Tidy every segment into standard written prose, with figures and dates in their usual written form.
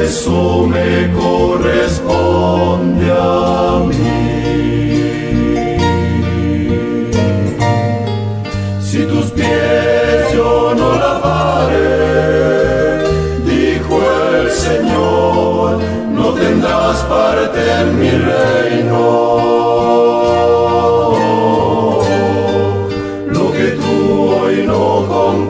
eso me corresponde a mí. Si tus pies yo no lavaré, dijo el Señor, no tendrás parte en mi reino. Lo que tú hoy no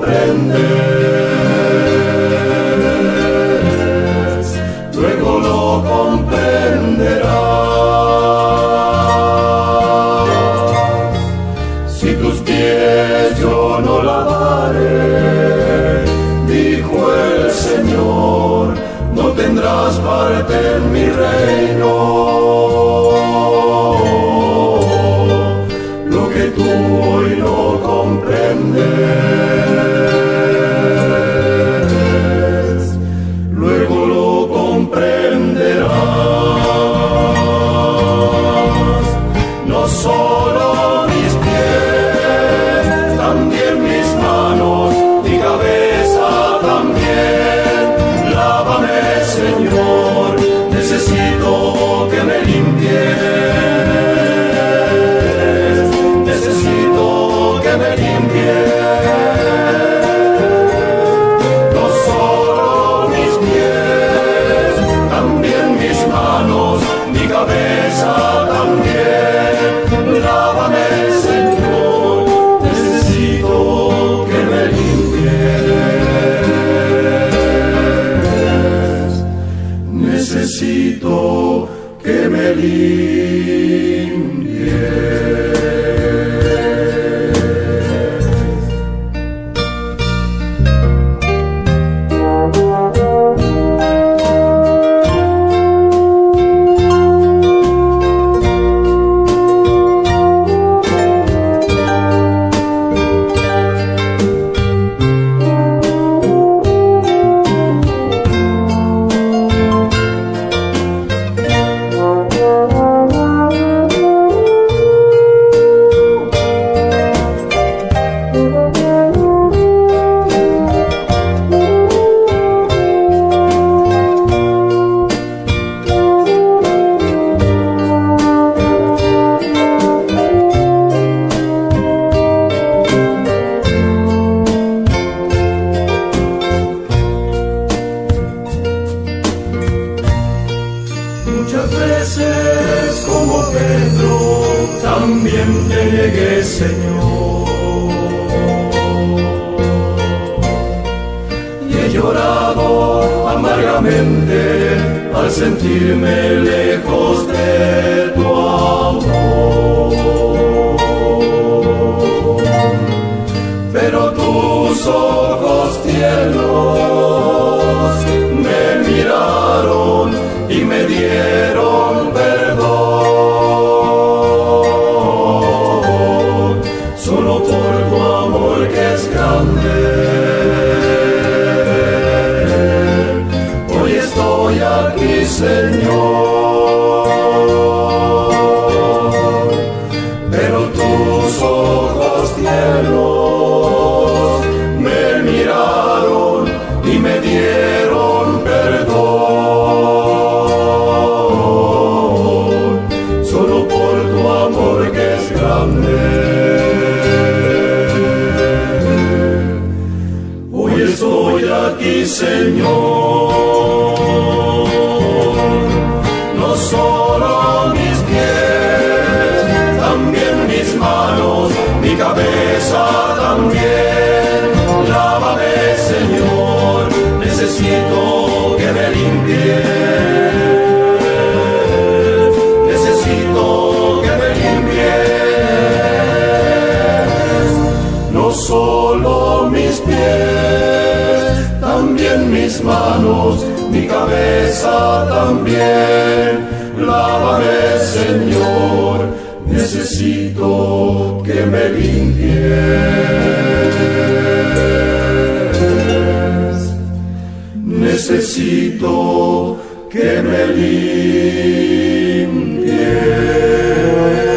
comprendes, luego lo comprenderás. Si tus pies yo no lavaré, dijo el Señor, no tendrás parte en mi reino. Lo que tú hoy no comprendes, luego lo comprenderás. No solo mis pies, también mis manos, mi cabeza también. Lávame, Señor, necesito que me limpies, necesito que me limpies. No solo mis pies, también mis manos, mi cabeza también. Lávame, Señor, necesito que me limpies, necesito que me limpies. Muchas veces como Pedro también te negué, Señor, y he llorado amargamente al sentirme lejos de tu amor. Pero tus ojos tiernos me miraron y me dieron perdón, solo por tu amor que es grande. Hoy estoy aquí, Señor, pero tus ojos tiernos me miraron y me dieron perdón, solo por tu amor que es grande. Hoy estoy aquí, Señor, no solo mis pies, también mis manos, mi cabeza también. Lávame, Señor, necesito que me limpies, necesito que me limpies. No solo mis pies, también mis manos, mi cabeza también. Lávame, Señor, necesito que me limpies, necesito que me limpies.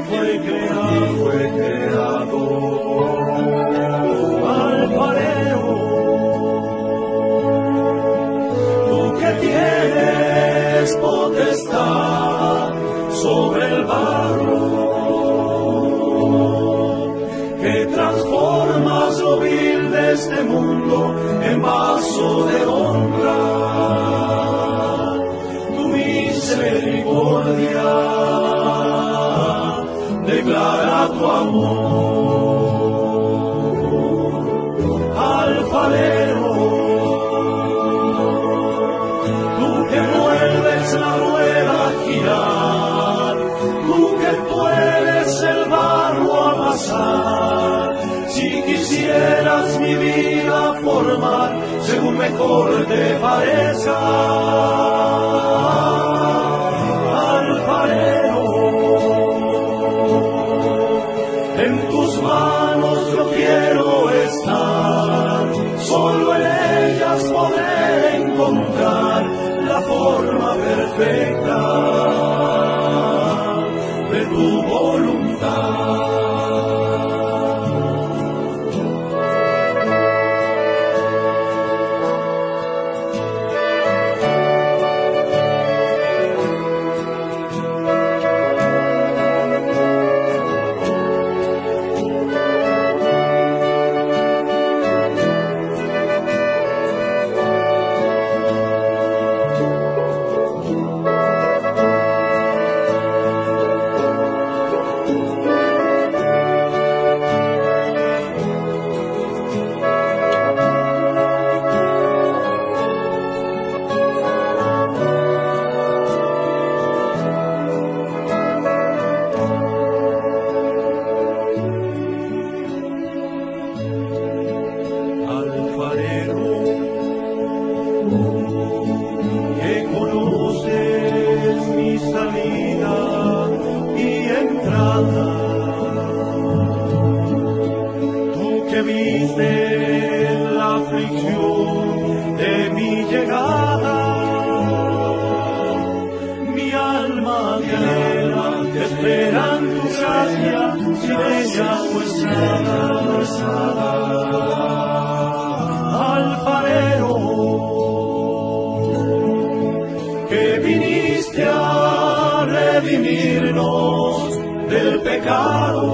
fue creado, alfarero, tú que tienes potestad sobre el barro, que transformas lo vil de este mundo en vaso de honra. Tu misericordia declara tu amor, alfarero, tú que vuelves la rueda a girar, tú que puedes el barro amasar. Si quisieras mi vida formar según mejor te parezca, alfarero, en tus manos yo quiero estar, solo en ellas podré encontrar la forma perfecta de tu voluntad. Que conoces mi salida y entrada, tú que viste la aflicción de mi llegada, mi alma anhela, te espera en tu gracia, sin ella pues nada. Alfarero, que viniste a redimirnos del pecado,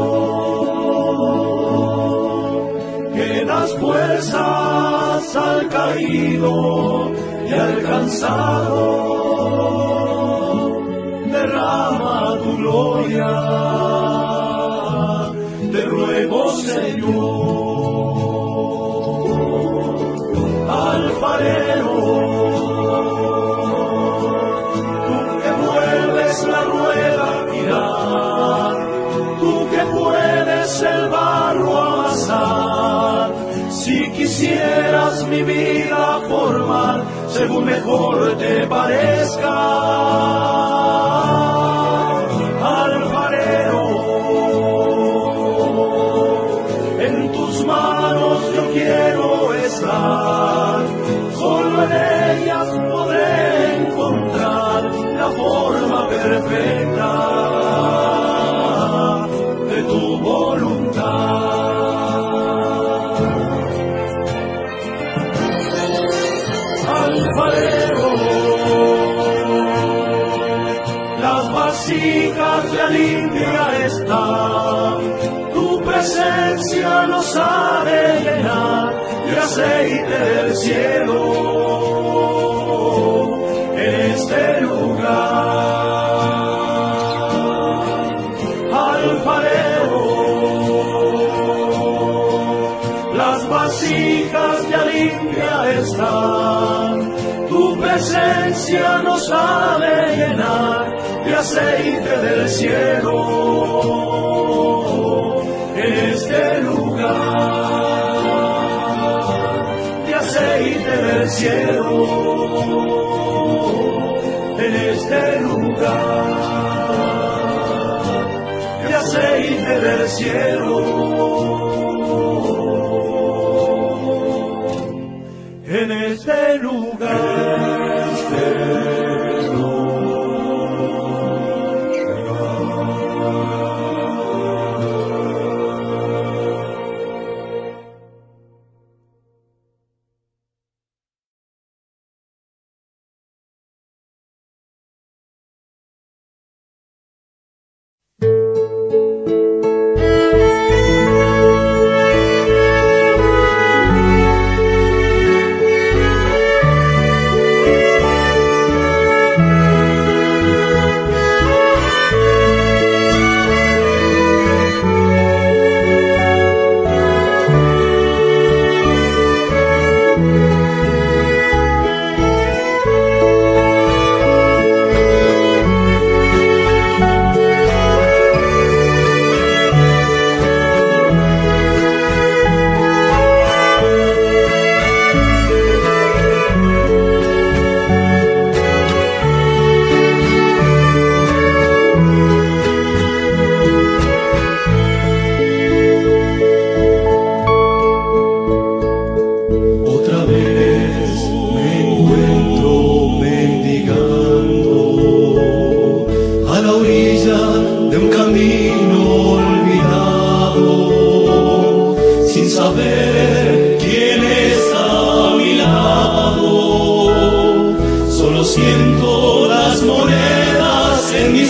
que das fuerzas al caído y al cansado, derrama tu gloria, te ruego Señor. Alfarero, tú que vuelves la rueda a girar, tú que puedes el barro amasar, si quisieras mi vida formar según mejor te parezca, alfarero, en tus manos yo quiero estar, solo en ellas podré encontrar la forma perfecta de tu voluntad. Alfarero, las vasijas ya limpia están, tu presencia nos ha de llenar de aceite del cielo en este lugar. Alfarero, las vasijas ya limpia están, tu presencia nos ha de llenar de aceite del cielo en este lugar, de aceite del cielo en este lugar, de aceite del cielo en este lugar.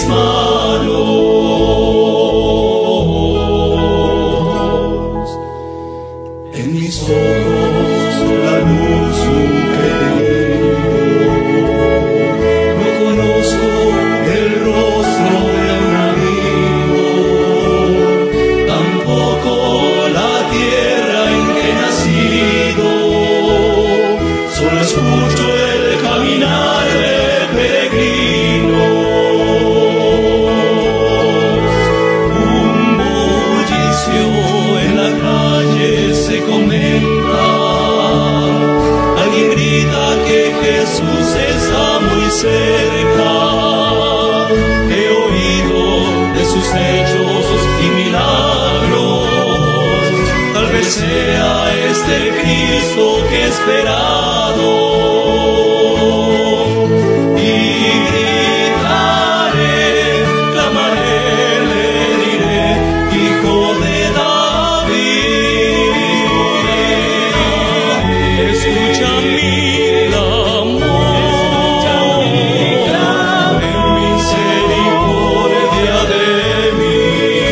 manos. En mis ojos la luz nunca he tenido. No conozco el rostro de un amigo, tampoco la tierra en que he nacido. Solo escucho el caminar de peregrinos. Un bullicio en la calle se comenta. Alguien grita que Jesús está muy cerca. He oído de sus hechos y milagros. Tal vez sea este Cristo que he esperado. Y gritaré, clamaré, le diré, Hijo de David, escucha mi clamor, ten misericordia de mí.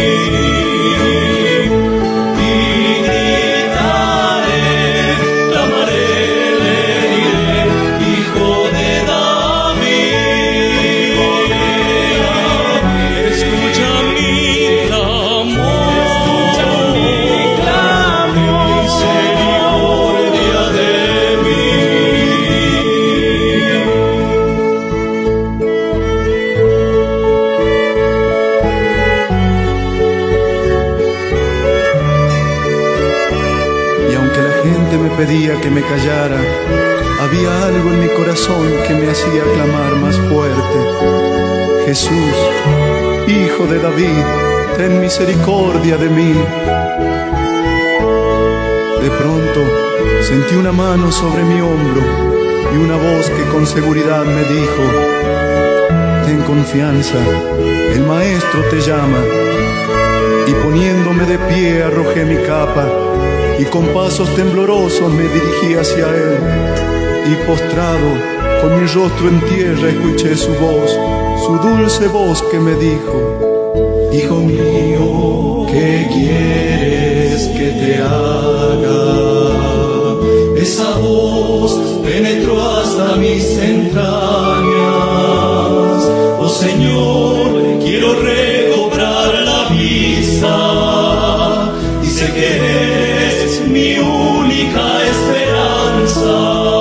Y gritaré, clamaré, le diré, Hijo de David, escucha mi clamor, ten misericordia de mí. Y aunque la gente me pedía que me callara, había algo en mi corazón que me hacía clamar más fuerte. Jesús, Hijo de David, ten misericordia de mí. De pronto sentí una mano sobre mi hombro y una voz que con seguridad me dijo: ten confianza, el Maestro te llama. Y poniéndome de pie arrojé mi capa y con pasos temblorosos me dirigí hacia él. Y postrado, con mi rostro en tierra, escuché su voz, su dulce voz que me dijo: Hijo mío, ¿qué quieres que te haga? Esa voz penetró hasta mis entrañas. Oh Señor, quiero recobrar la vista y sé que eres mi única esperanza.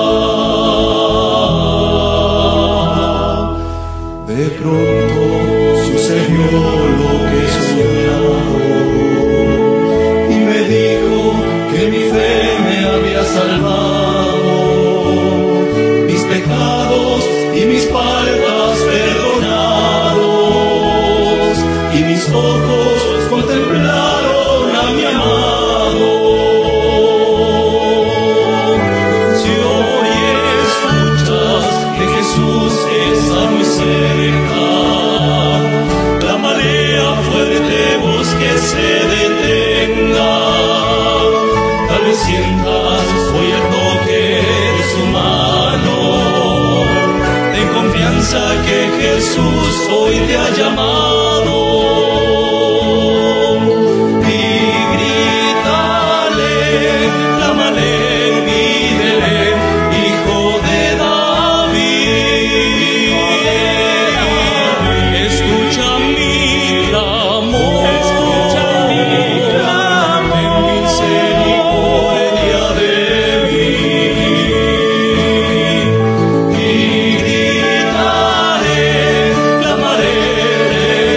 De pronto sucedió lo que he soñado y me dijo que mi fe me había salvado, mis pecados y mis faltas perdonados, y mis ojos contemplaron a mi amado. Si hoy escuchas que Jesús está muy cerca, la marea fuerte voz que se detenga. Tal vez sientas hoy el toque de su mano. Ten confianza que Jesús hoy te ha llamado. Y grítale, clámale, pídele, Hijo de David, escucha mi clamor, ten misericordia de mí. Y gritaré, clamaré, le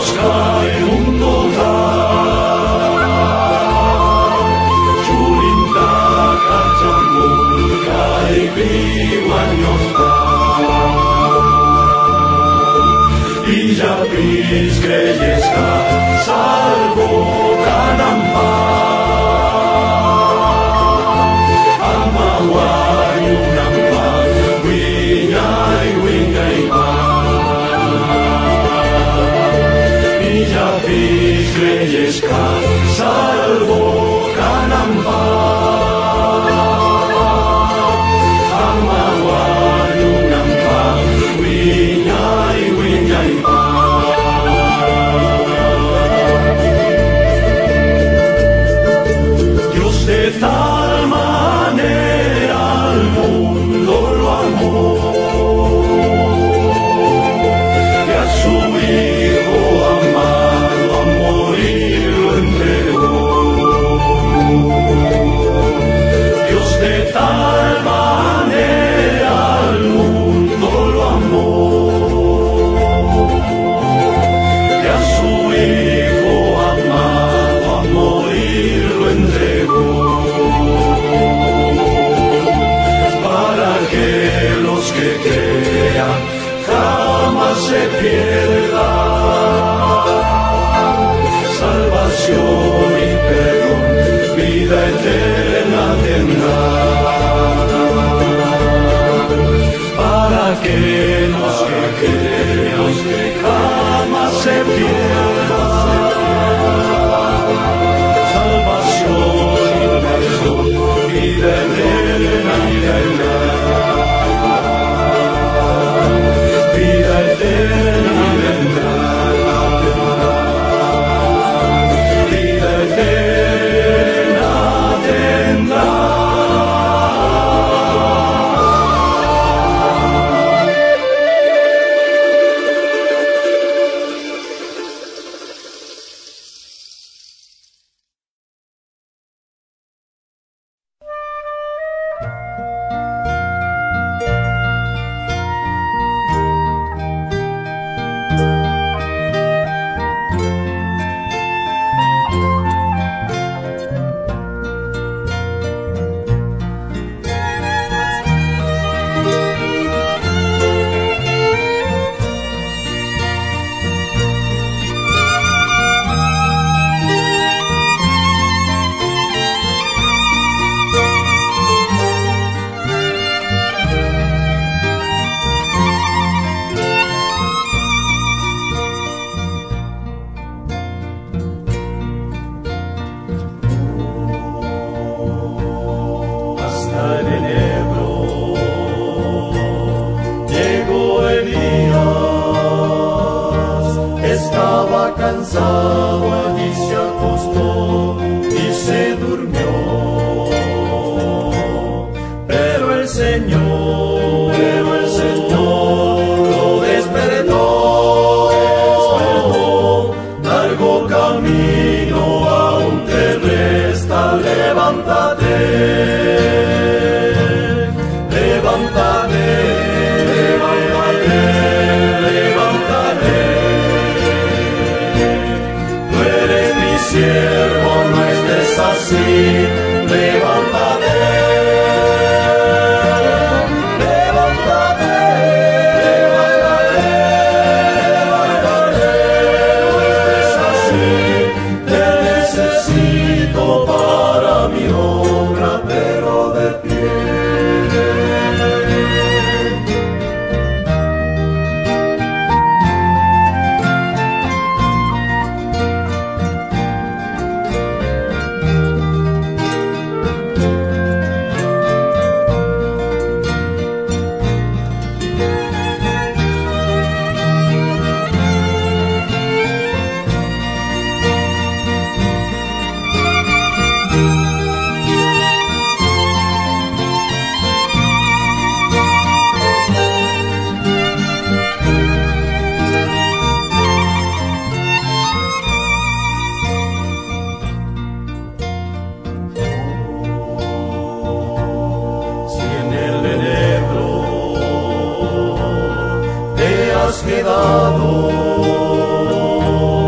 has quedado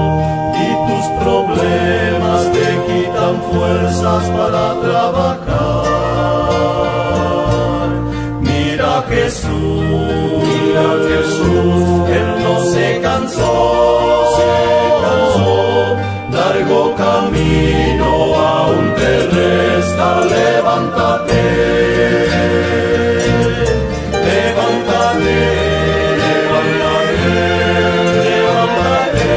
fuerzas para trabajar. Mira a Jesús, Él no se cansó, largo camino aún te resta, levántate, levántate, levántate, levántate.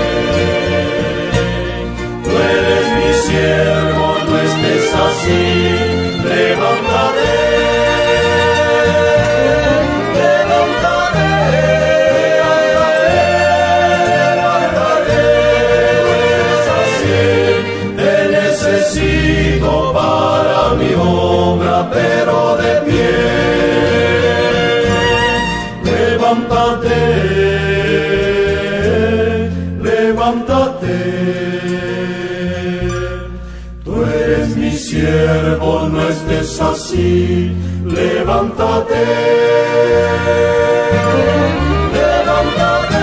Tú eres mi siervo, no estés así, levántate. Para mi obra, pero de pie, levántate, levántate. Tú eres mi siervo, no estés así, levántate, levántate.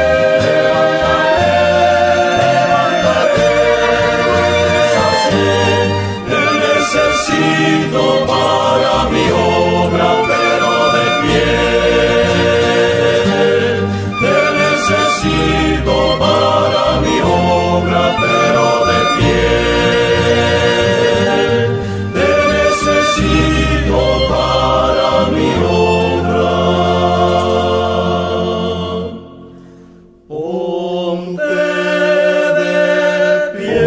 Para mi obra, pero de pie, te necesito para mi obra, pero de pie, te necesito para mi obra. Ponte de pie.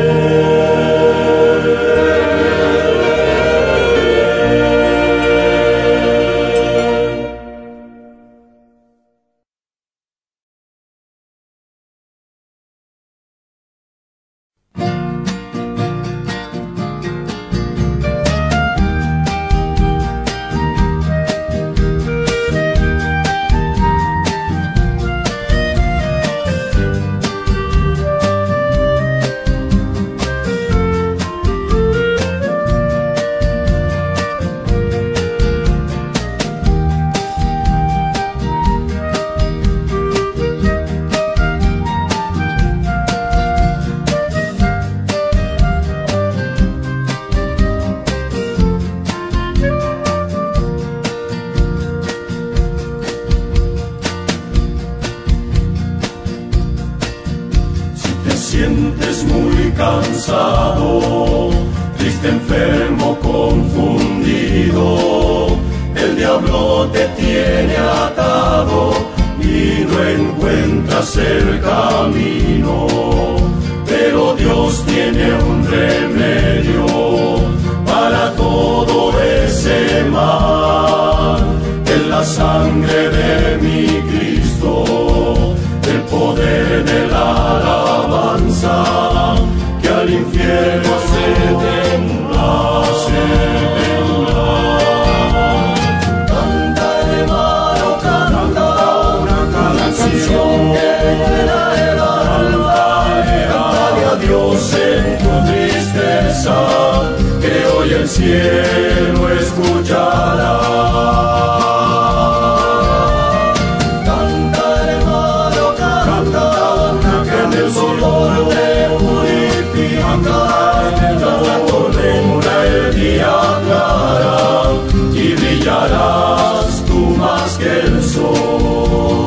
Sientes muy cansado, triste, enfermo, confundido. El diablo te tiene atado y no encuentras el camino. Pero Dios tiene un remedio para todo ese mal. Es la sangre de mi Cristo, el poder de la alabanza, que al infierno se tembla, se tembla. Canta, hermano, canta una canción que llena el alma. Cántale a Dios en tu tristeza, que hoy el cielo escuchará. La tormenta el día aclara y brillarás tú más que el sol.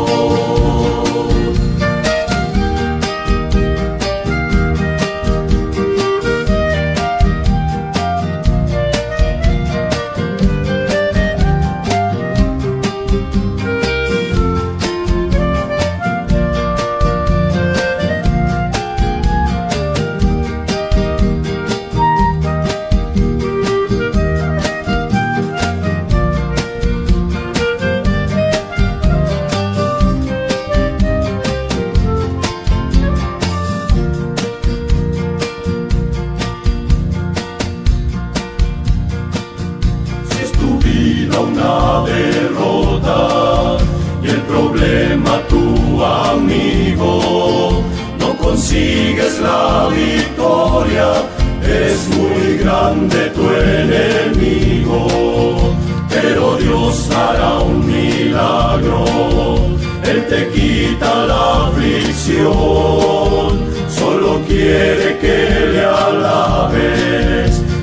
Una derrota y el problema tu amigo, no consigues la victoria, es muy grande tu enemigo, pero Dios hará un milagro, Él te quita la aflicción, solo quiere que le alabes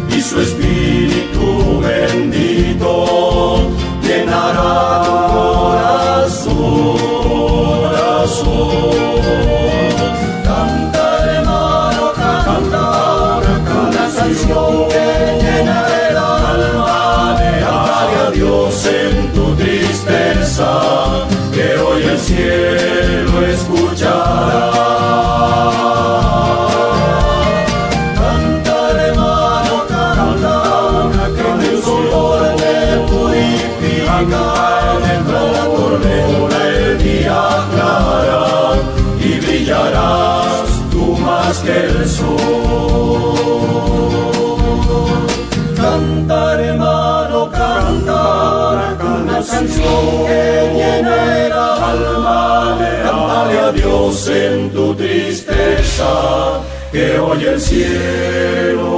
Espíritu bendito llenará tu corazón. Canta, hermano, canta una canción que llena el alma. Cántale a Dios en tu tristeza, que hoy el cielo escuchará. Canta, hermano, canta una canción que purifica en la tormenta el día aclara y brillarás tú más que el sol. Canta, hermano, canta una canción que llena el alma. Cántale a Dios en tu tristeza, que hoy el cielo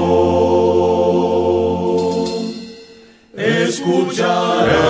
escuchará.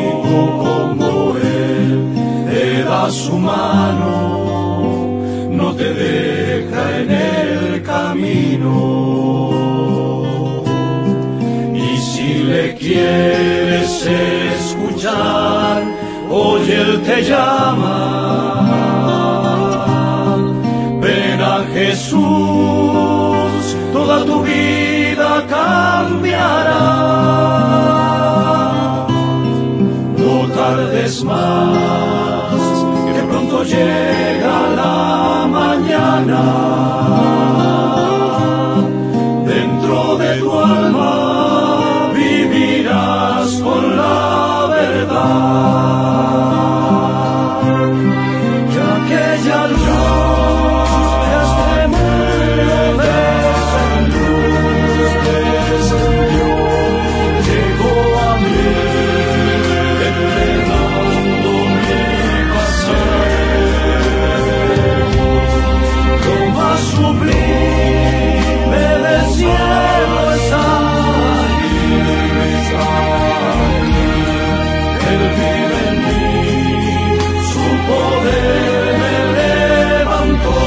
Su mano no te deja en el camino. Y si le quieres escuchar, hoy Él te llama. Ven a Jesús, toda tu vida cambiará. No tardes más, que pronto llega la mañana. Dentro de tu alma vivirás con la verdad. Ya que ya luz este mundo descendió, llegó a mí, entregando mi pasado. Lo más sublime del cielo está aquí. Él vive en mí, su poder me levantó.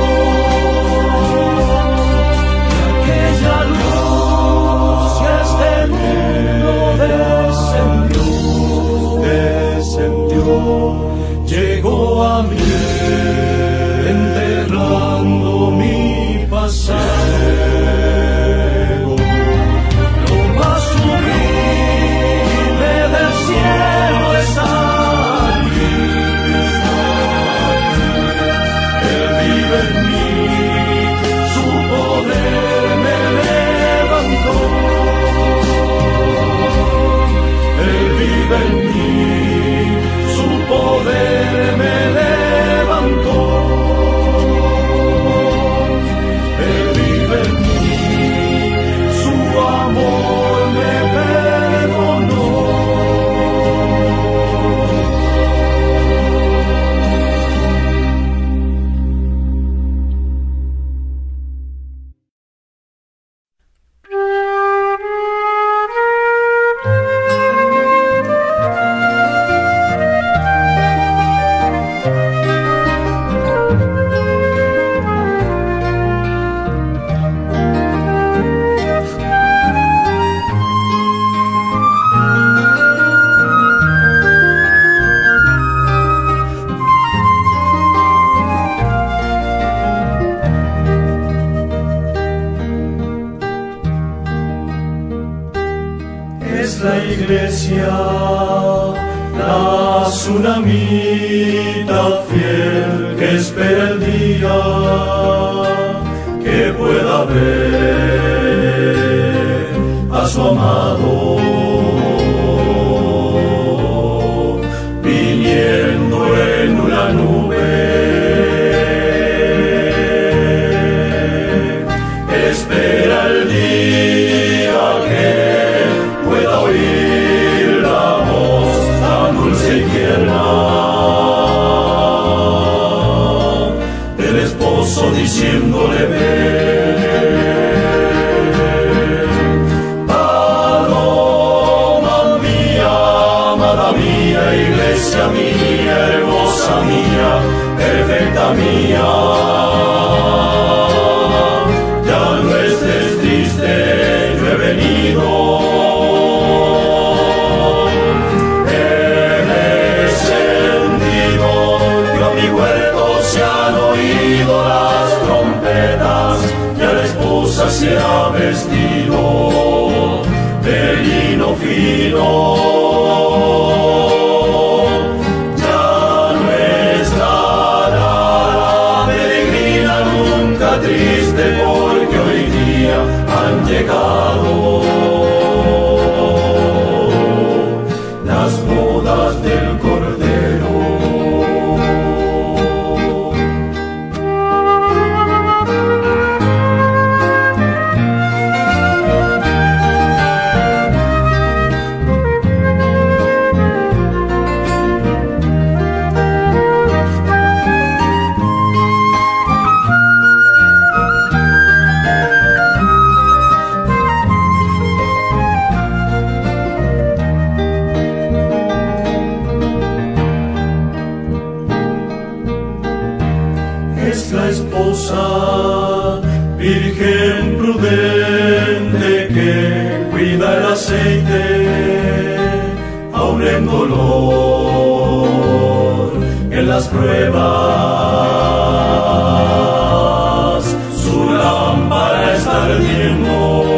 Y aquella luz que este mundo descendió, llegó a mí, enterrando mi pasado. Lo más sublime del cielo está aquí. Él vive en mí, su poder me levantó. Él vive en mí, su poder me levantó. Él vive en mí, su amor me perdonó. Es la iglesia, la tsunamita fiel que espera el día que pueda ver a su amado viniendo en una nube. Espera el día que pueda oír la voz tan dulce y tierna del esposo diciéndole ven. Paloma mía, amada mía, iglesia mía, hermosa mía, perfecta mía, ya no estés triste, yo he venido. Se han oído las trompetas, ya la esposa se ha vestido de lino fino. Ya no estará la peregrina nunca triste, porque hoy día han llegado las bodas del Cordero. esposa, virgen prudente que cuida el aceite, aun en dolor, en las pruebas, su lámpara está ardiendo.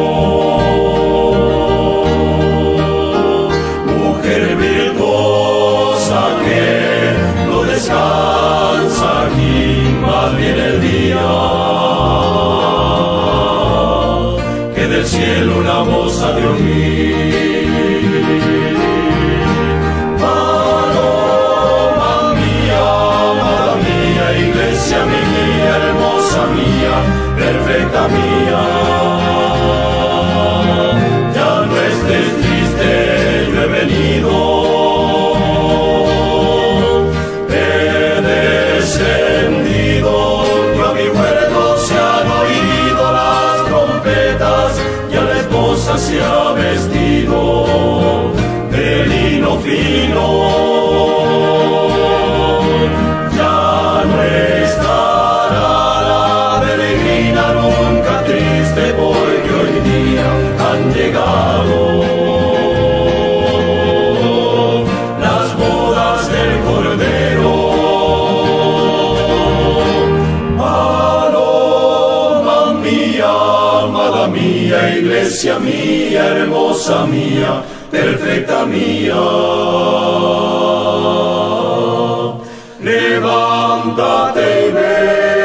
Mujer virtuosa que no descansa aquí, más bien el día, que del cielo una voz ha de oír. Paloma mía, amada mía, iglesia mía, hermosa mía, perfecta mía, ya no estés triste, yo he venido. Se ha vestido de lino fino, ya no estará la peregrina nunca triste, porque hoy día han llegado las bodas del Cordero. Paloma mía, amada mía, iglesia mía, hermosa mía, perfecta mía, levántate y ven.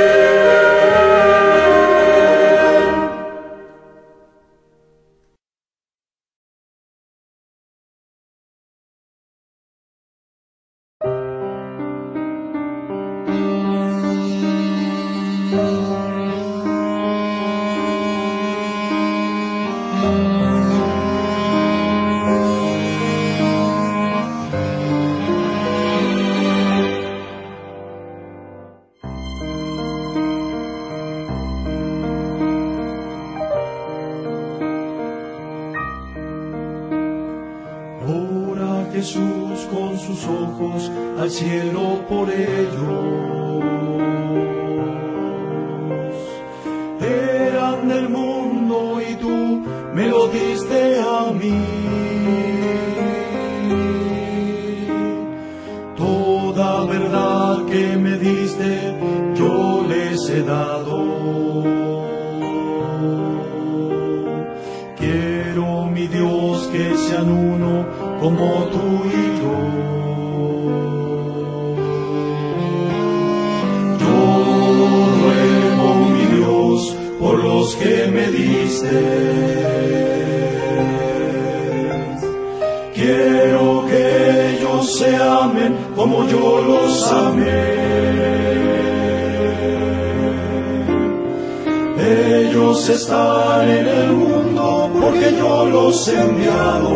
Jesús con sus ojos al cielo por ellos. Eran del mundo y tú me lo diste a mí. Toda verdad que me diste yo les he dado. Quiero, mi Dios, que sean uno como tú y yo. Yo ruego, mi Dios, por los que me diste. Quiero que ellos se amen como yo los amé. Ellos están en el mundo porque yo los he enviado.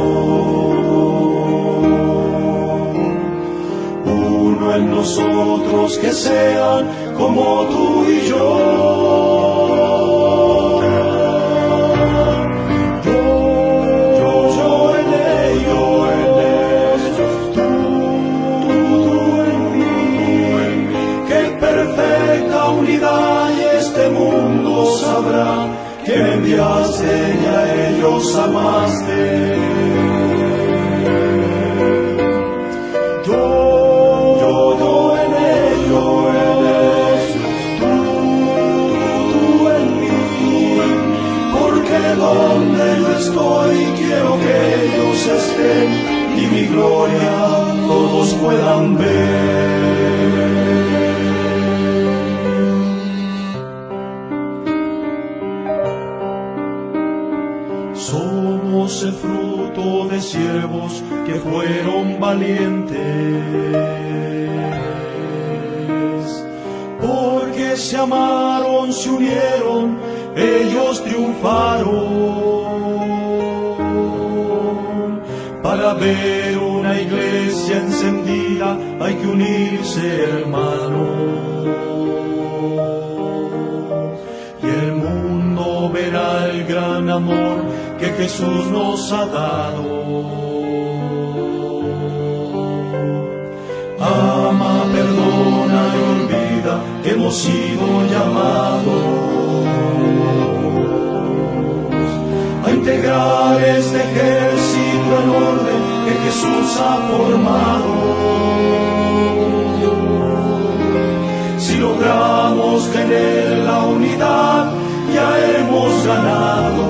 Uno en nosotros, que sean como tú y yo. Yo en ellos, tú en mí. Qué perfecta unidad, y este mundo sabrá que me enviaste y a ellos amaste. Yo en ellos, tú en mí, porque donde yo estoy quiero que ellos estén y mi gloria todos puedan ver. Somos el fruto de siervos que fueron valientes, porque se amaron, se unieron, ellos triunfaron. Para ver una iglesia encendida hay que unirse, hermanos, y el mundo verá el gran amor que Jesús nos ha dado. Ama, perdona y olvida. vida que hemos sido llamados a integrar este ejército en orden que Jesús ha formado. Si logramos tener la unidad, ya hemos ganado.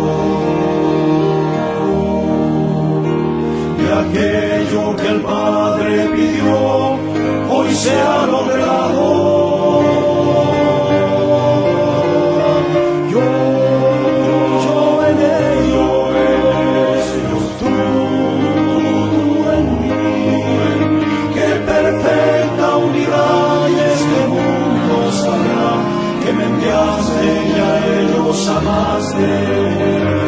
Y aquello que el Padre pidió, hoy se ha logrado. Yo en ellos, tú en mí. Qué perfecta unidad, y este mundo sabrá que me enviaste y a ellos amaste.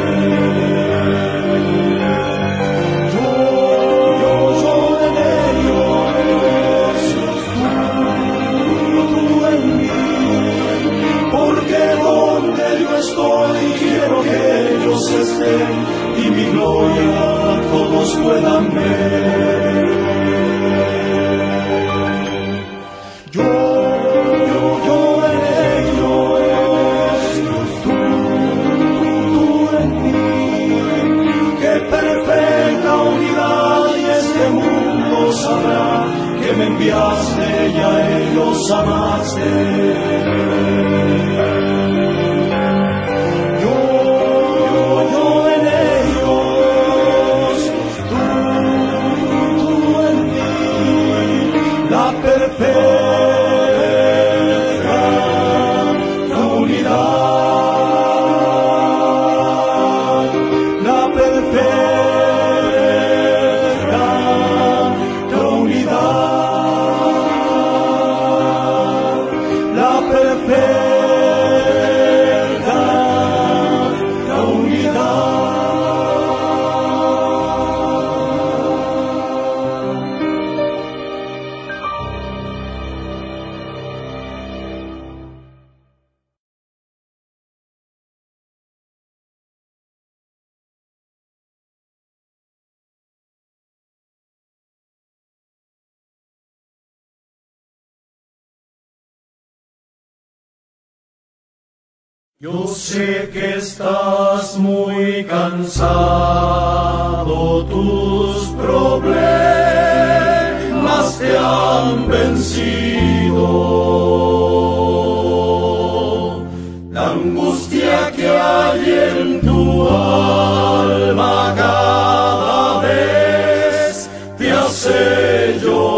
Quiero que ellos estén y mi gloria todos puedan ver. Yo en ellos, tú en mí. Qué perfecta unidad, y este mundo sabrá que me enviaste y a ellos amaste. Yo sé que estás muy cansado, tus problemas te han vencido. La angustia que hay en tu alma cada vez te hace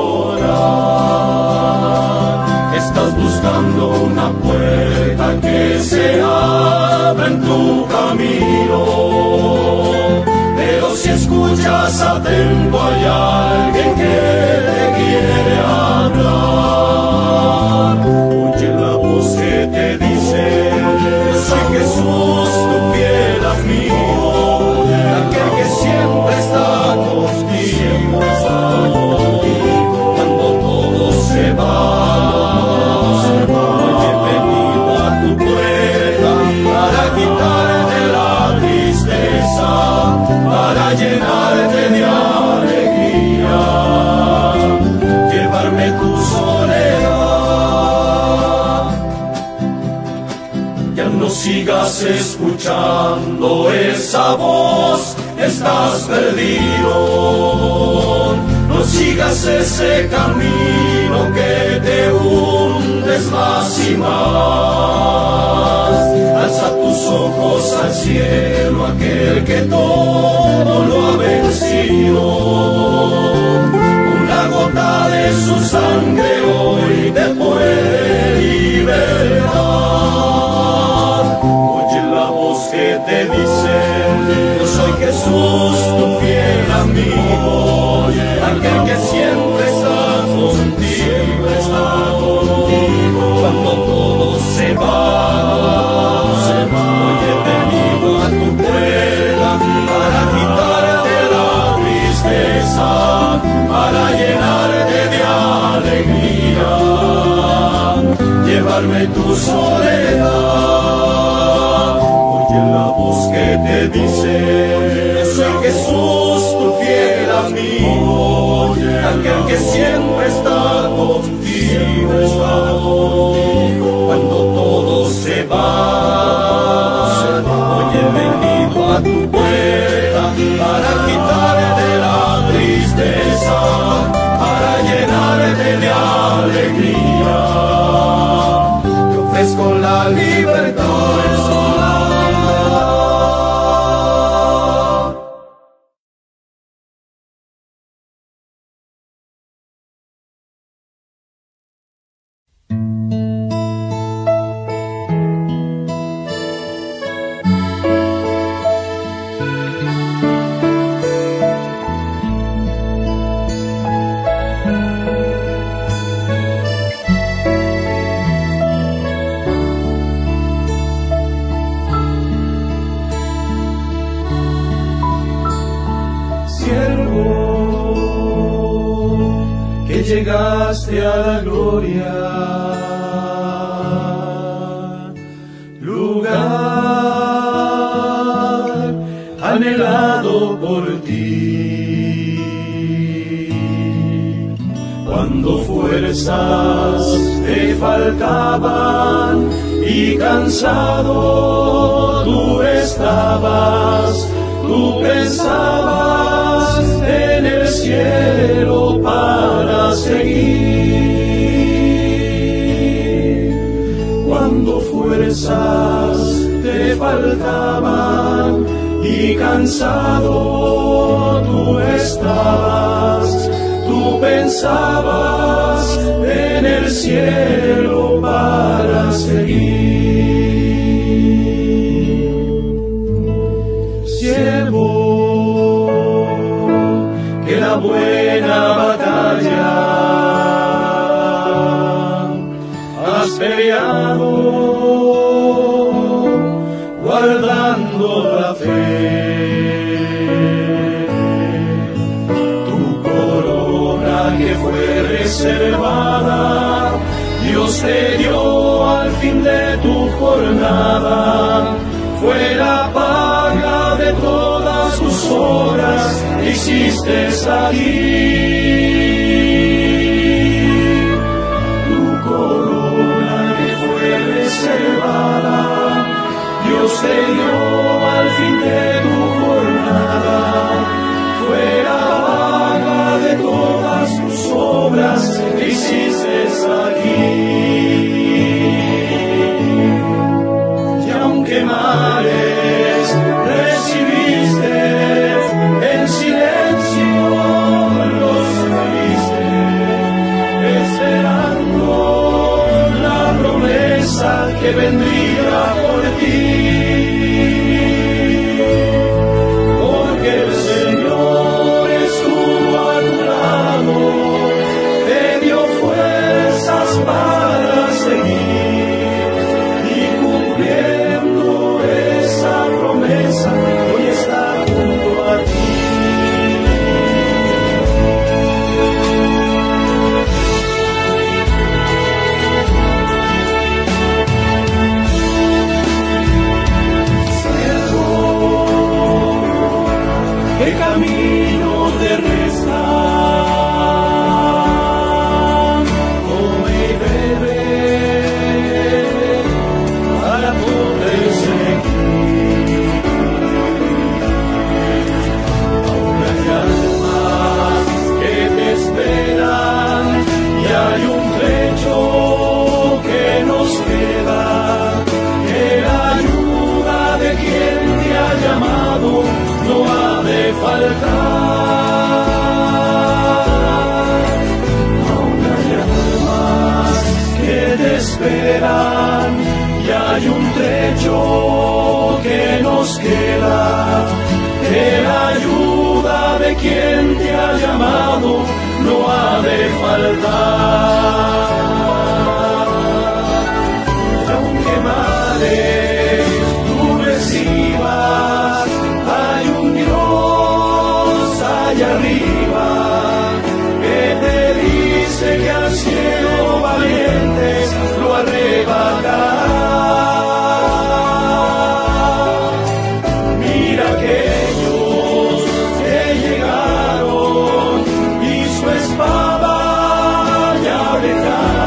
llorar. Estás buscando una puerta que se abra en tu camino, pero si escuchas atento hay alguien que te quiere hablar. Oye la voz que te dice: yo soy Jesús, tu fiel amigo, aquel que siempre está contigo, cuando todo se va. Para llenarte de alegría, llevarme tu soledad. Ya no sigas escuchando esa voz, estás perdido. No sigas ese camino que te hundes más y más. Alza tus ojos al cielo, aquel que todo lo ha vencido. Una gota de su sangre hoy te puede liberar. Oye la voz que te dice: yo soy Jesús, tu fiel amigo, aquel que siempre está contigo, cuando todo se va. Hoy he venido a tu puerta para quitarte la tristeza, para llenarte de alegría, llevarme tu soledad. Oye la voz que te dice: yo soy Jesús, tu fiel amigo, aquel que siempre está contigo. vas. Hoy he venido a tu puerta para quitarte la tristeza, para llenarte de alegría. Te ofrezco la libertad. Llegaste a la gloria, lugar anhelado por ti. Cuando fuerzas te faltaban y cansado tú estabas, tú pensabas en el cielo para seguir. Cuando fuerzas te faltaban y cansado tú estabas, tú pensabas en el cielo para seguir. Siervo, que la buena batalla has peleado, guardando la fe. Tu corona que fue reservada, Dios te dio al fin de tu jornada. Fue la paga de todas tus obras que hiciste aquí. Tu corona que fue reservada, Dios te dio al fin de tu jornada. Fue la paga de todas tus obras que hiciste aquí. Y aunque mares recibiste, en silencio los oíste, esperando la promesa que vendría por ti. Porque el Señor estuvo a tu lado, te dio fuerzas para seguir y cumpliendo esa promesa, hoy está junto a ti. ¿Qué camino te resta? Come y bebe para poder seguir. Aún hay almas que te esperan y hay un trecho que nos queda, que la ayuda de quien te ha llamado no ha de faltar. Aún hay almas que te esperan y hay un trecho que nos queda, que la ayuda de quien te ha llamado no ha de faltar. Y aunque mares tú recibas, hay un Dios allá arriba que te dice que al cielo valientes lo arrebatará. Mira aquellos que llegaron y su espada ya dejaron.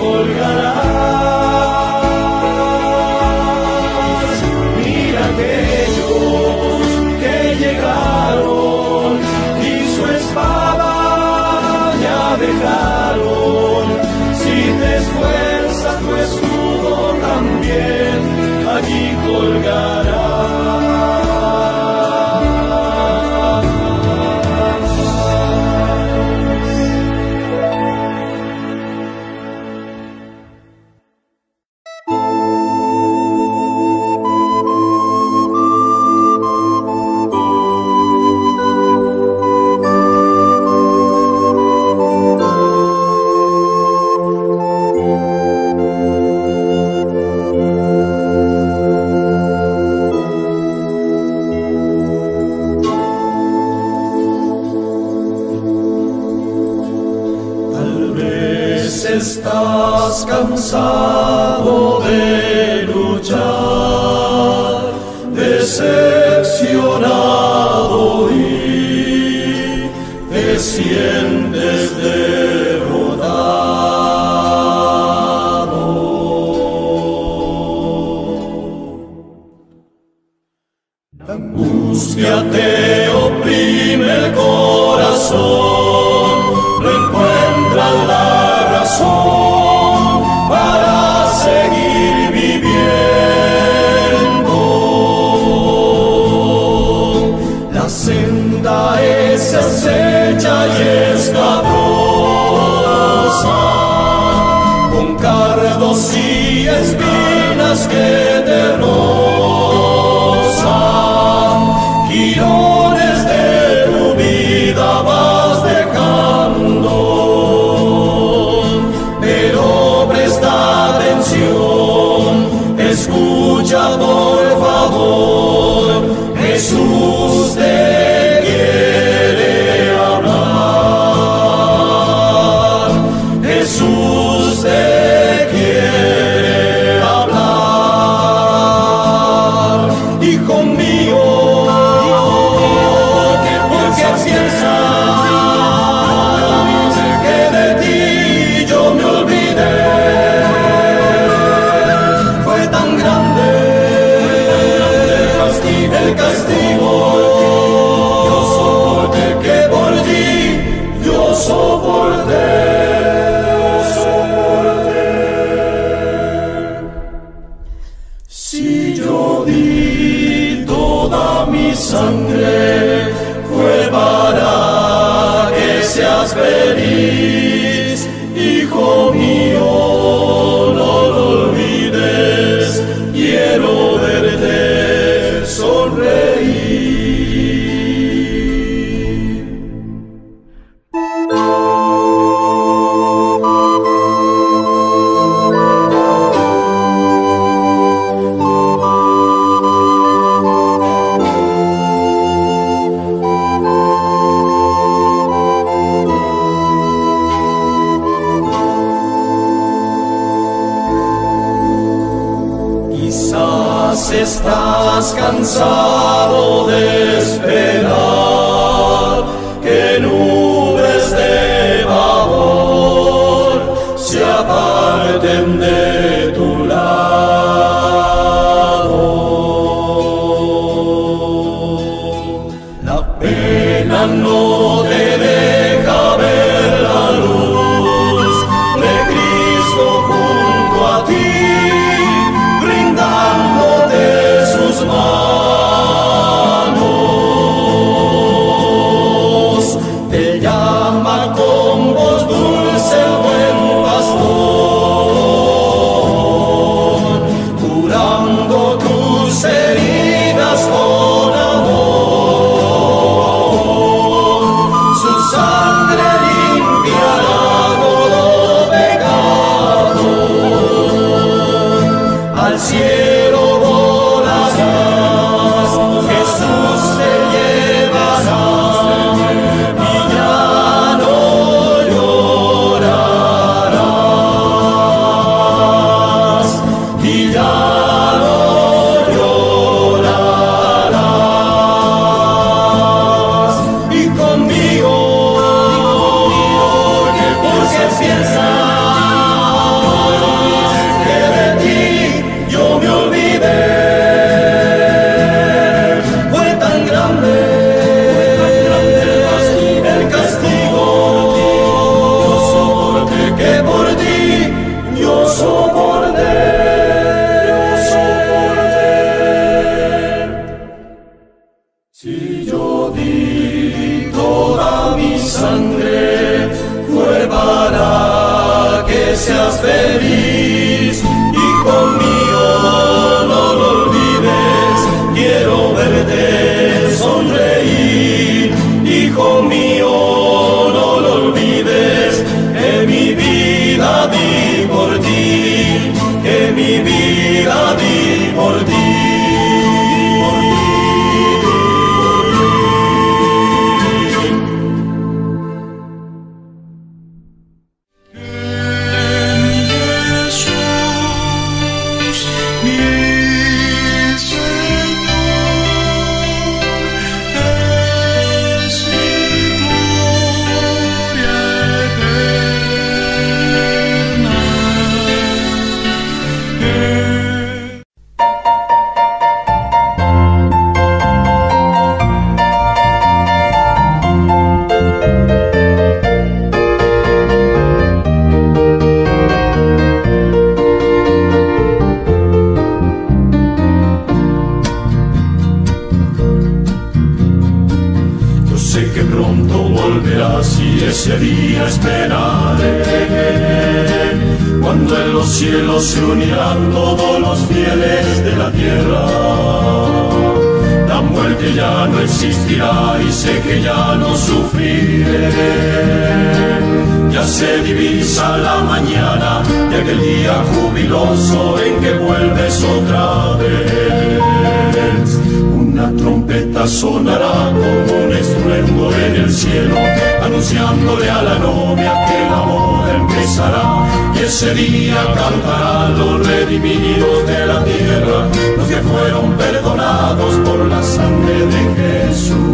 colgarás. Mira aquellos que llegaron y su espada ya dejaron. Si te esfuerzas, tu escudo también allí colgarás. Estás cansado de luchar, decepcionado y te sientes derrotado. La angustia te oprime el corazón, no encuentras la para seguir viviendo. La senda es acecha y escabrosa, con cardos y espinas que te rozan. Girones de tu vida vas dejando, escucha por favor, Jesús te quiere hablar, Jesús te quiere hablar. Hijo mío, ¿por qué piensas que de ti yo me olvidé? El castigo yo soporté, que por ti yo soporté. Si yo di toda mi sangre, fue para que seas feliz, hijo mío, no lo olvides, quiero verte sonreír. Estás cansado de esperar que nubes de vapor se aparten de tu lado. La pena no te deja ver la luz de Cristo junto a ti, brindándote sus manos. seas feliz, hijo mío, no lo olvides, quiero verte sonreír, hijo mío, no lo olvides, que mi vida di por ti, que mi vida di por ti. Ese día esperaré, cuando en los cielos se unirán todos los fieles de la tierra. La muerte ya no existirá y sé que ya no sufriré. Ya se divisa la mañana de aquel día jubiloso en que vuelves otra vez. Una trompeta sonará como un estruendo en el cielo, anunciándole a la novia que la boda empezará. Y ese día cantarán los redimidos de la tierra, los que fueron perdonados por la sangre de Jesús.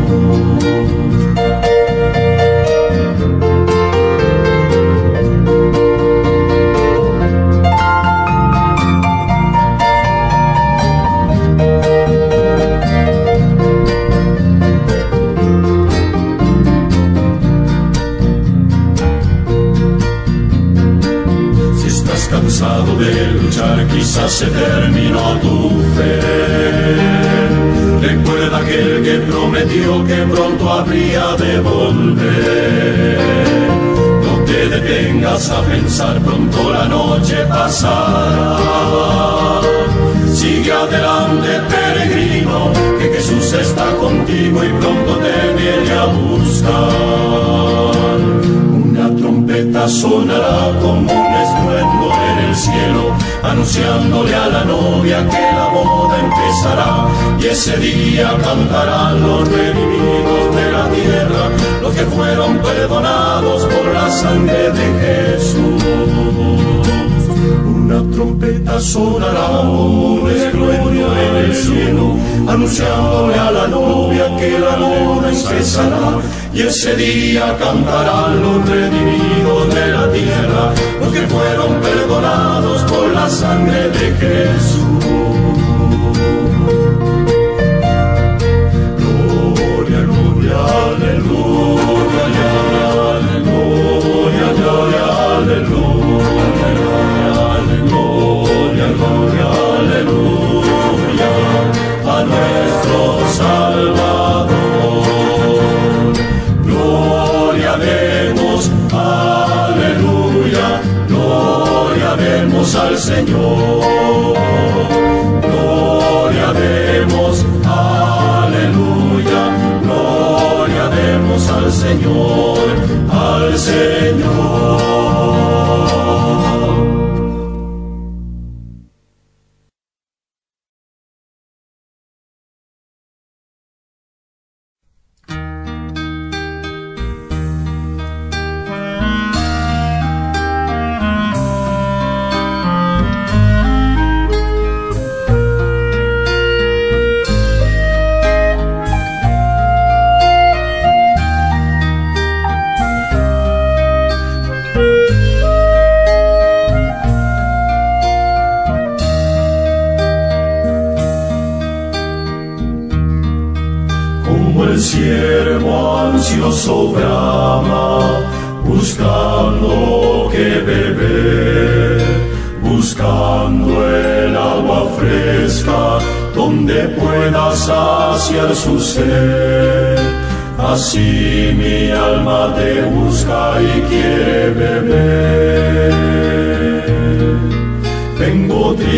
Cansado de luchar, quizás se terminó tu fe. Recuerda aquel que prometió que pronto habría de volver. No te detengas a pensar, pronto la noche pasará. Sigue adelante, peregrino, que Jesús está contigo y pronto te viene a buscar. Una trompeta sonará como un estruendo en el cielo, anunciándole a la novia que la boda empezará. Y ese día cantarán los redimidos de la tierra, los que fueron perdonados por la sangre de Jesús. Una trompeta sonará como un estruendo en el cielo, anunciándole a la novia que la boda empezará. Y ese día cantarán los redimidos de la tierra, los que fueron perdonados por la sangre de Jesús. Gloria, gloria, aleluya, aleluya, aleluya, gloria, aleluya, a nuestro Salvador. Gloria demos, aleluya, gloria demos al Señor. Gloria demos, aleluya, gloria demos al Señor, al Señor. El siervo ansioso brama, buscando que beber, buscando el agua fresca, donde pueda saciar su sed. Así mi alma te busca y quiere beber.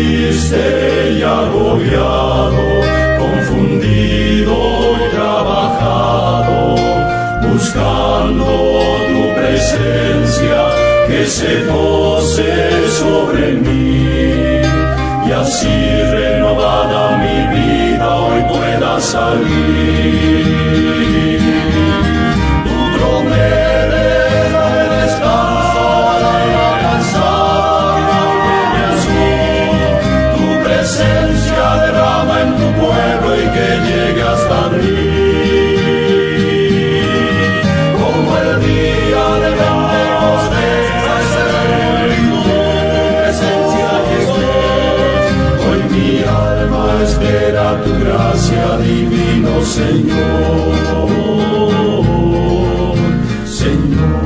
triste y agobiado, confundido y trabajado, buscando tu presencia que se pose sobre mí, y así renovada mi vida hoy pueda salir. Tú prometes darme descanso al alma cansada que tu presencia derrama en tu pueblo y que llegue hasta mí. Como el día de Pentecostés, espera tu gracia, divino Señor, Señor.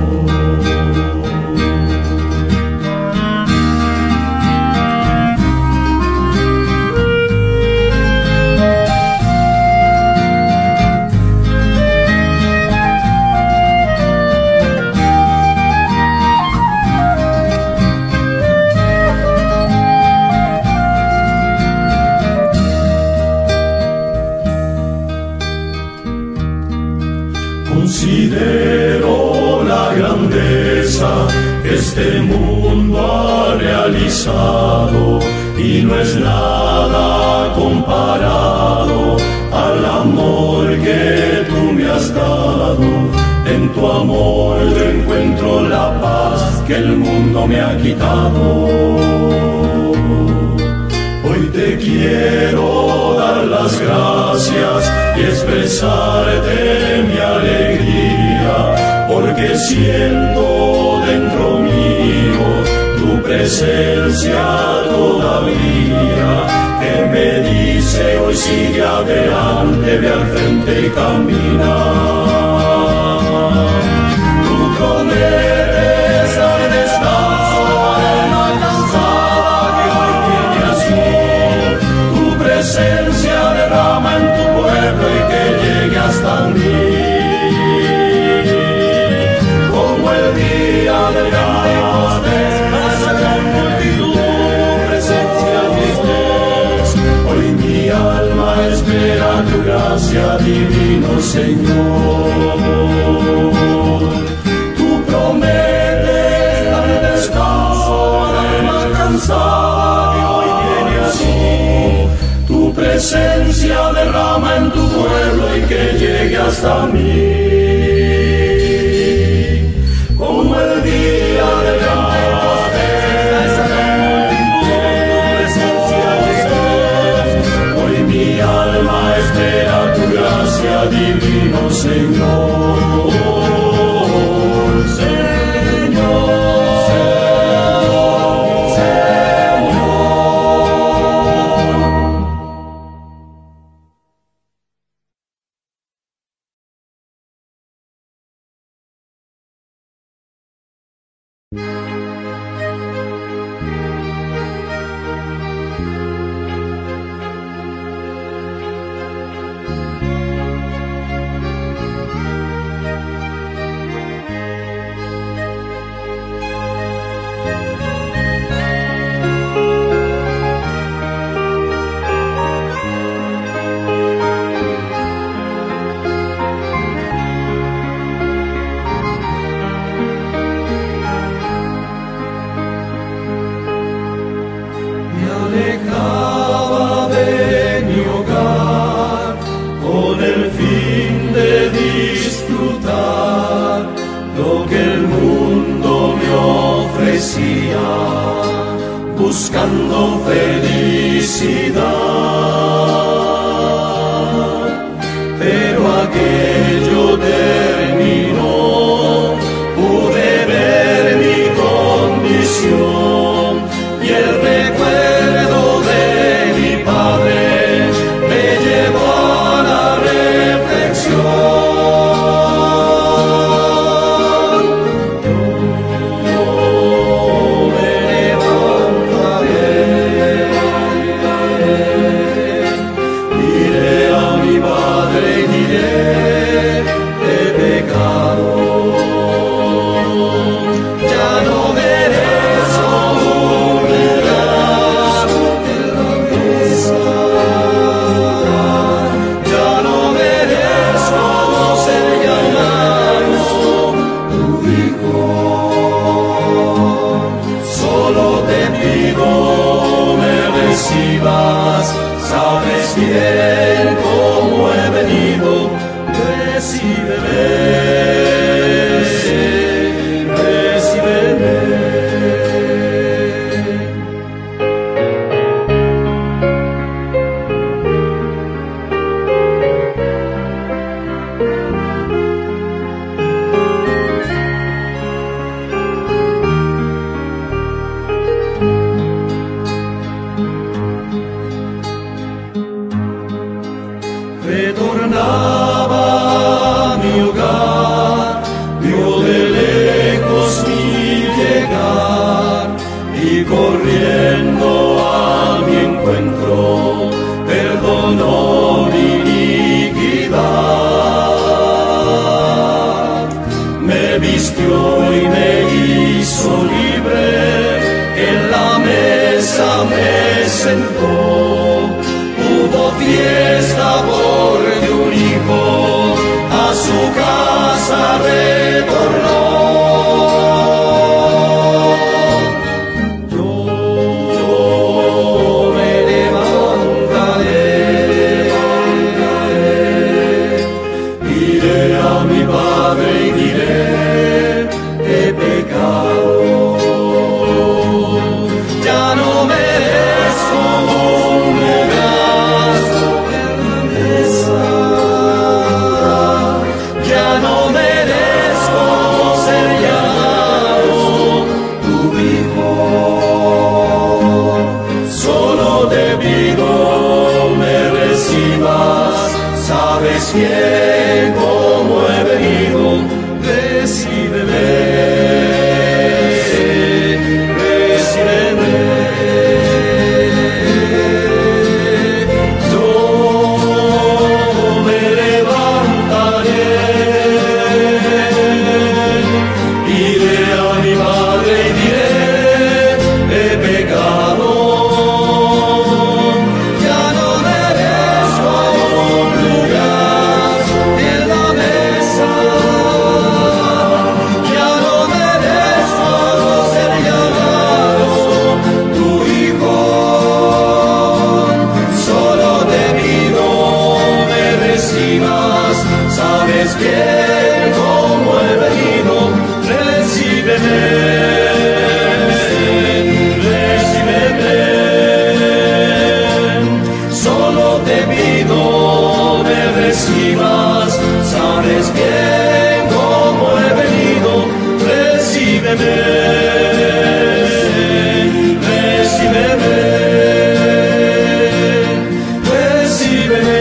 Considero la grandeza que este mundo ha realizado y no es nada comparado al amor que tú me has dado. En tu amor yo encuentro la paz que el mundo me ha quitado. Hoy te quiero dar las gracias y expresarte mi alegría, porque siento dentro mío tu presencia todavía, que me dice hoy sigue adelante, ve al frente y camina. Tú prometes dar descanso al alma cansada que hoy tiene así. Tu presencia derrama en tu pueblo y que llegue hasta mí. Como el día de Pentecostés, hasta la multitud tu presencia estés. Hoy mi alma espera tu gracia, divino Señor. Tú prometes dar descanso al alma cansada que hoy viene así. Tu presencia derrama en tu pueblo y que llegue hasta mí. Como el día de Pentecostés, hasta la multitud tu presencia estés. Hoy mi alma espera tu gracia, divino Señor. Buscando felicidad, pero aquello terminó. Pude ver mi condición y el recuerdo de mi padre me llevó a la reflexión. Yo me levantaré recibas, sabes bien cómo he venido, recíbeme, recíbeme. Retornaba a mi hogar, vio de lejos mi llegar y corriendo a mi encuentro perdonó mi iniquidad. Me vistió y me hizo libre, en la mesa me sentó. Hubo fiesta porque un hijo a su casa retornó. Yo me levantaré, iré a mi padre y diré, he pecado. Ya no merezco un lugar en la mesa, ya no merezco ser llamado tu hijo. Solo te pido me recibas, sabes bien cómo he venido, recíbeme. Sabes bien cómo he venido, recíbeme, recíbeme. Solo te pido me recibas, sabes bien cómo he venido, recíbeme, recíbeme, recíbeme.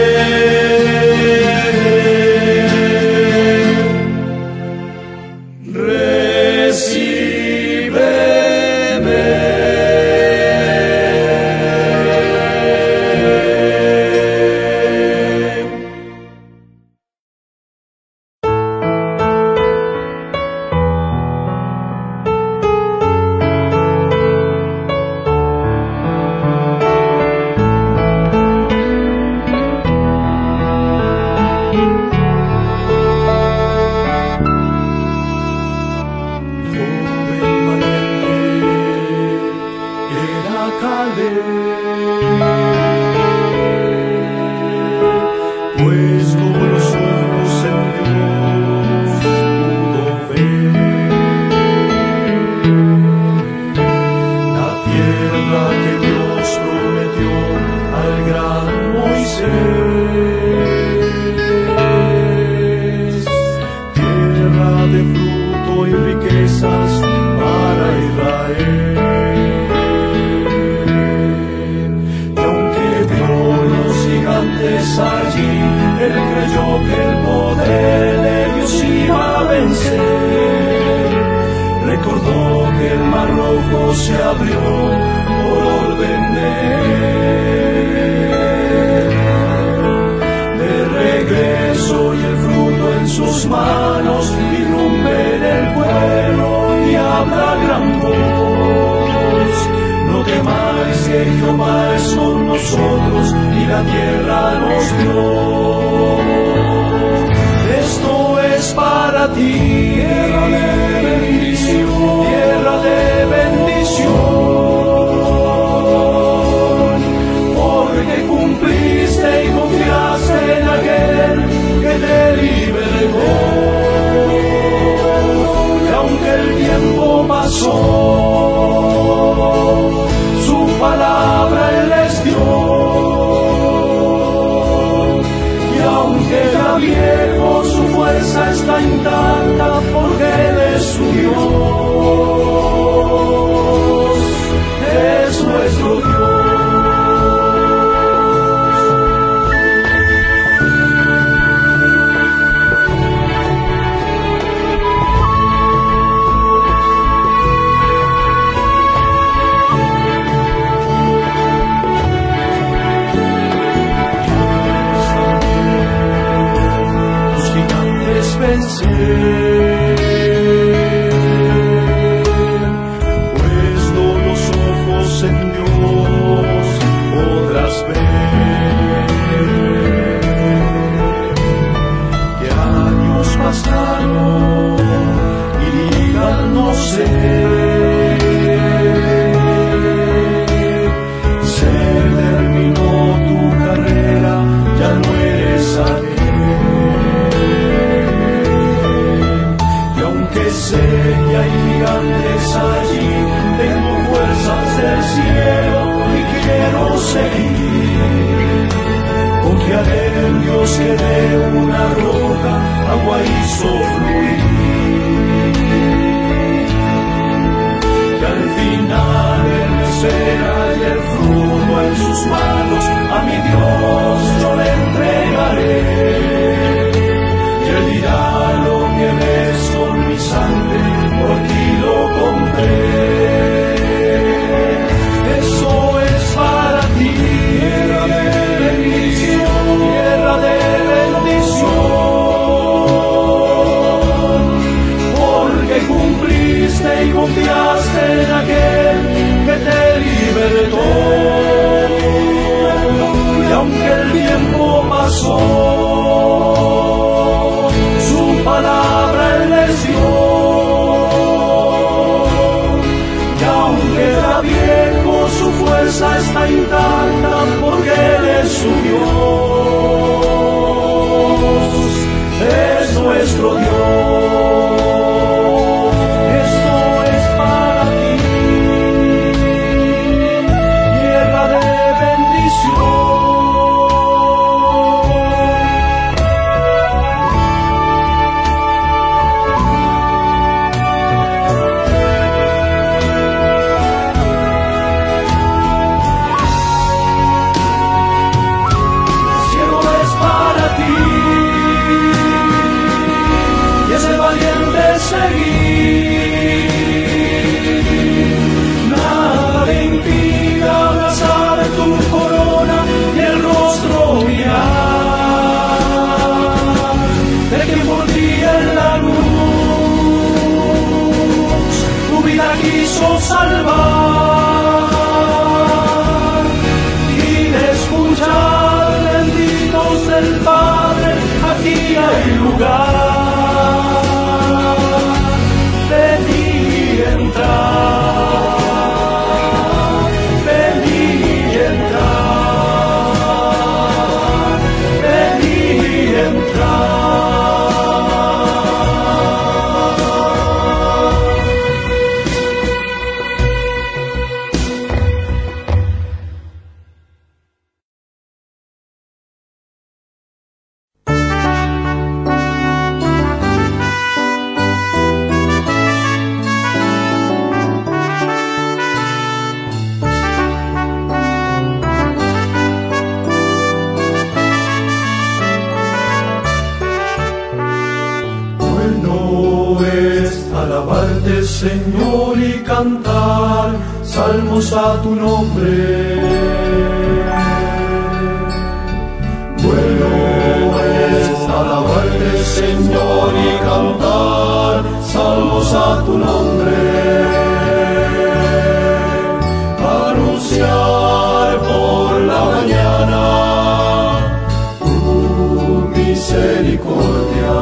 Puesto los ojos en Dios, pudo ver la tierra que Dios prometió al gran Moisés, tierra de fruto y riquezas para Israel. Allí él creyó que el poder de Dios iba a vencer. Recordó que el mar rojo se abrió por orden de él. De regreso y el fruto en sus manos, irrumpe en el pueblo y habla gran voz. No temáis que Jehová es con nosotros y la tierra nos dio. Esto es para ti, tierra de bendición, tierra de bendición. pasó, su palabra Él les dio. Y aunque ya viejo, su fuerza está intacta porque Él es su Dios, es nuestro Dios. Puesto los ojos en Dios, podrás ver que años pasaron y digan no sé, se terminó tu carrera, ya no eres aquel. Sé que hay gigantes allí, tengo fuerzas del cielo y quiero seguir. Confiaré en Dios que de una roca agua hizo fluir. Y al final Él me espera y el fruto en sus manos a mi Dios yo le entregaré. Y Él dirá lo que ves con mi sangre, por ti lo compré. Eso es para ti, tierra de bendición, tierra de bendición, porque cumpliste y confiaste en aquel que te libertó. Y aunque el tiempo pasó, su palabra Él les dio. Y aunque era viejo, su fuerza está intacta porque Él es su Dios, es nuestro Dios. Esto es para ti, tierra de bendición. Nada te impida abrazar tu corona y el rostro mirar de que por ti en la luz tu vida quiso salvar, y de escuchar benditos del Padre aquí hay lugar. Alabarte, Señor, y cantar salmos a tu nombre. Bueno es alabarte, Señor, y cantar salmos a tu nombre. Anunciar por la mañana tu misericordia,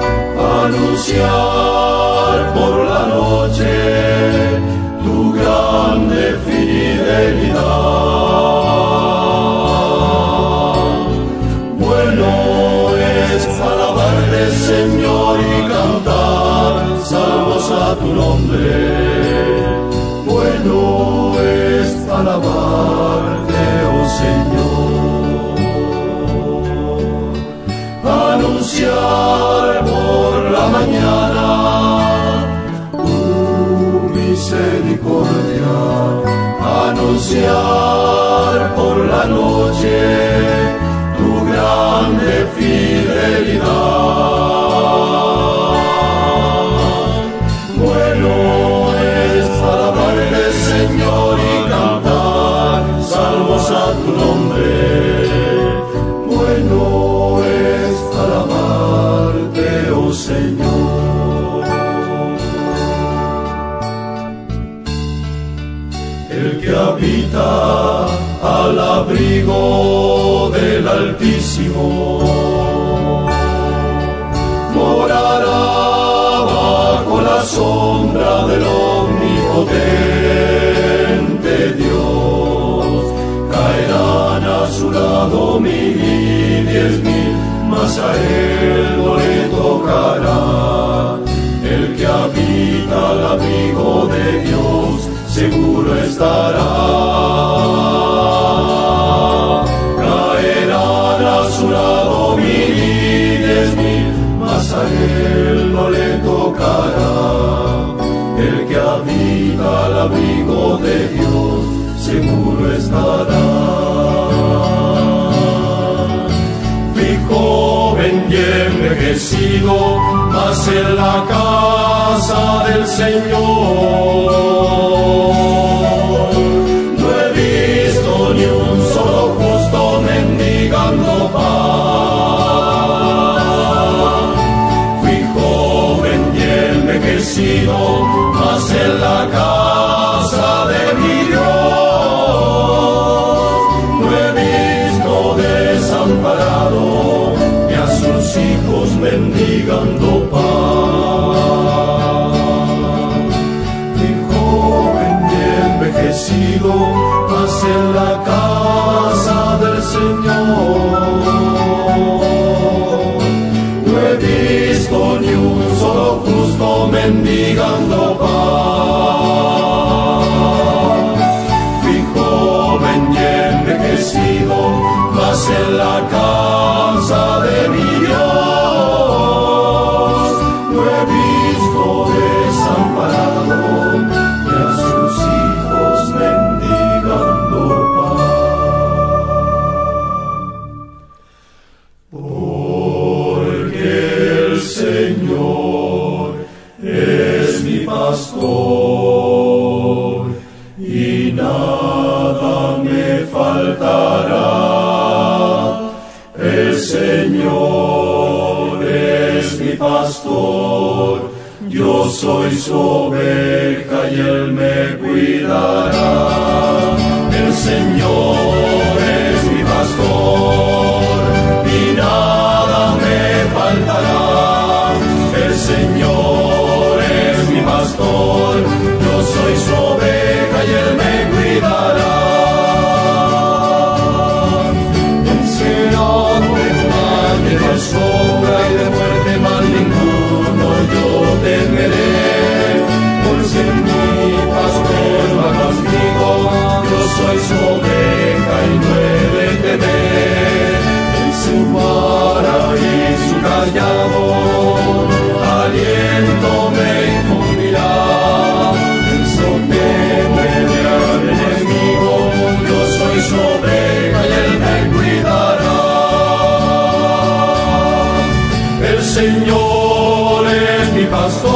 anunciar por la noche tu grande fidelidad. Bueno es alabarte, Señor, y cantar salmos a tu nombre. Señor. Anunciar por la mañana tu misericordia, anunciar por la noche tu grande fidelidad. Bueno es alabarte, Señor, y cantar salmos a tu nombre. Bueno es alabarte, oh Señor. El que habita al abrigo del Altísimo morará bajo la sombra del omnipotente Dios. Caerán a su lado 1000 y 10.000, mas a él no le tocará. El que habita al abrigo de Dios seguro estará. Caerán a su lado 1000 y 10.000, mas a él no le tocará. El que habita al abrigo de Dios seguro estará. Fui joven y envejecido, mas en la casa del Señor no he visto ni un solo justo mendigando pan. Fui joven y envejecido, mas en la casa de mi Dios no he visto desamparado ni a sus hijos mendigando pan. Fui joven y envejecido, mas en la casa del Señor no he visto ni un solo justo mendigando pan. Fui joven y envejecido, mas en la casa de mi Dios no he visto desamparado ni a sus hijos mendigando pan. Porque el Señor es mi pastor y nada me faltará. El Señor es mi pastor, yo soy su oveja y él me cuidará. El Señor es mi pastor y nada me faltará. El Señor es mi pastor, yo soy su oveja y él me cuidará. De sombra y de muerte mal ninguno yo temeré, por ser mi pastor va conmigo, yo soy su oveja y no he de temer. En su vara y su callado aliento me infundirá. En socorro de al enemigo, yo soy su oveja y él me cuidará. El Señor es mi pastor